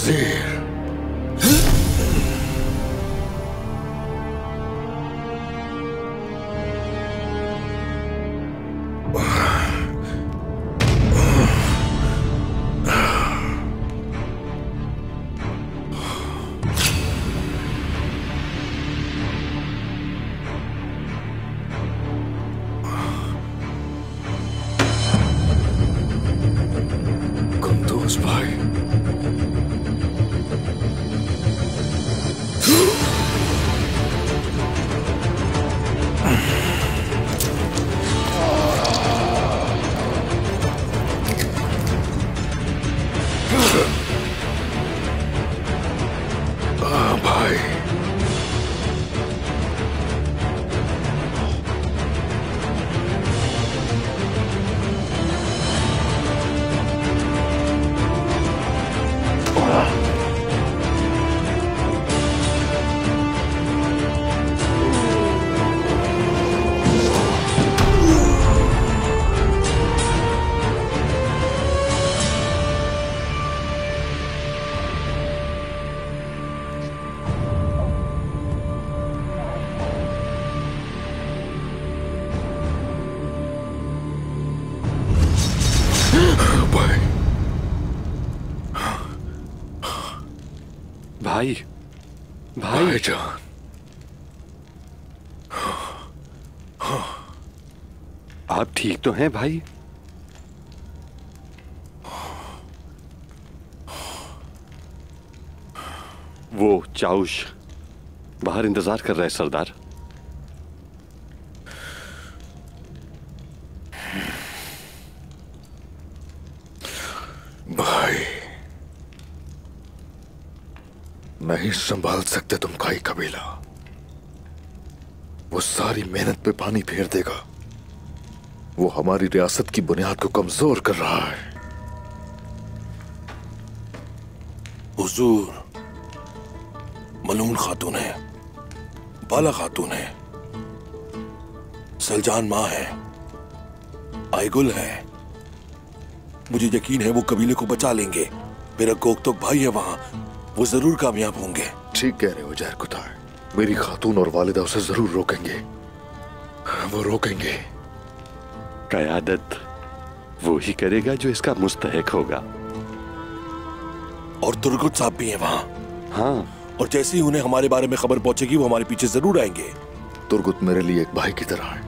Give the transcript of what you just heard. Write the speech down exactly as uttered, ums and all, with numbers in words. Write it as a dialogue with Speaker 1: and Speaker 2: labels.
Speaker 1: वजीर। कुंदूज भाई, हाँ भाई,
Speaker 2: भाई भाई
Speaker 1: भाईजान,
Speaker 2: आप ठीक तो हैं भाई? वो चाउश बाहर इंतजार कर रहा है सरदार।
Speaker 1: भाई नहीं संभाल सकते तुम का ही कबीला। वो सारी मेहनत पे पानी फेर देगा। वो हमारी रियासत की बुनियाद को कमजोर कर रहा है।
Speaker 3: हुजूर, मलून खातून है, बाला खातून है, सलजान मां है, आयगुल है। मुझे यकीन है वो कबीले को बचा लेंगे। मेरा गोकतोक भाई है वहां, वो जरूर कामयाब होंगे।
Speaker 1: ठीक कह रहे हो जहर कुतार, मेरी खातून और वालिदा उसे जरूर रोकेंगे। वो रोकेंगे।
Speaker 2: कयादत वो ही करेगा जो इसका मुस्तहिक होगा।
Speaker 3: और तुर्गुत साहब भी हैं वहां।
Speaker 2: हाँ,
Speaker 3: और जैसे ही उन्हें हमारे बारे में खबर पहुंचेगी वो हमारे पीछे जरूर आएंगे।
Speaker 1: तुर्गुत मेरे लिए एक भाई की तरह है।